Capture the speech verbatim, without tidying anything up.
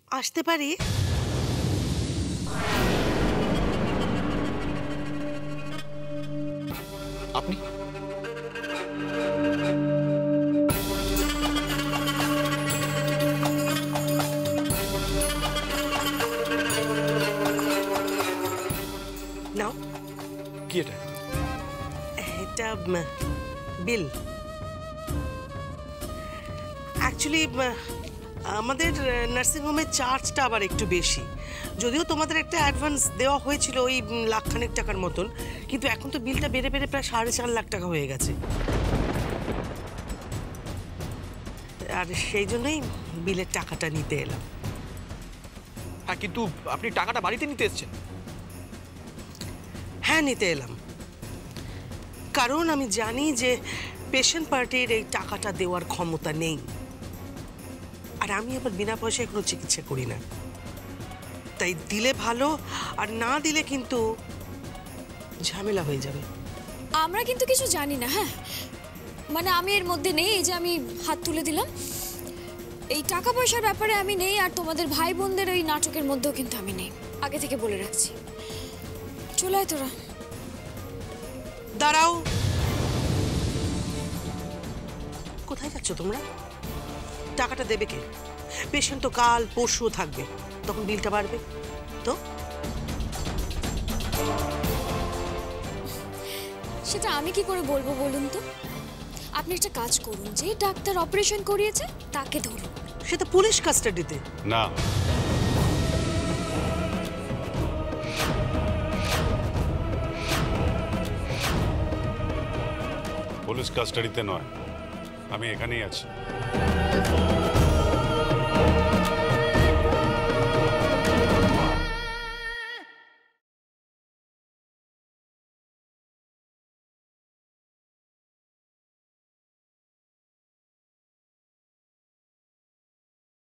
আসতে পারি? আপনি নাও। কি এটা? এটা বিল। অ্যাকচুয়ালি আমাদের নার্সিংহোমের চার্জটা আবার একটু বেশি, যদিও তোমাদের একটা অ্যাডভান্স দেওয়া হয়েছিল ওই লাখখানেক টাকার মতন, কিন্তু এখন তো বিলটা বেড়ে বেড়ে প্রায় সাড়ে চার লাখ টাকা হয়ে গেছে। আর সেই জন্যই বিলের টাকাটা নিতে এলাম। হ্যাঁ, কিন্তু আপনি টাকাটা বাড়িতে নিতে এসেছেন? হ্যাঁ, নিতে এলাম, কারণ আমি জানি যে পেশেন্ট পার্টির এই টাকাটা দেওয়ার ক্ষমতা নেই, আর আমি আবার বিনা পয়সায় কোনো চিকিৎসা করি না। তাই দিলে ভালো, আর না দিলে কিন্তু ঝামেলা হয়ে যাবে। আমরা কিন্তু কিছু জানি না। হ্যাঁ, মানে আমি এর মধ্যে নেই, এই যে আমি হাত তুলে দিলাম, এই টাকা পয়সার ব্যাপারে আমি নেই, আর তোমাদের ভাই বোনদের ওই নাটকের মধ্যেও কিন্তু আমি নেই, আগে থেকে বলে রাখছি। চলে আয় তোরা। দাঁড়াও, কোথায় যাচ্ছ তোমরা? টাকাটা দেবে কে? পেশেন্ট তো কাল পরশুও থাকবে, তখন বিলটা বাড়বে তো। সেটা আমি কি করে বলবো বলুন তো? আপনি একটা কাজ করুন, যে ডাক্তার অপারেশন করিয়েছে তাকে ধরুন। সে তো পুলিশ কাস্টাডিতে। না, পুলিশ কাস্টাডিতে নয়, আমি এখানেই আছি।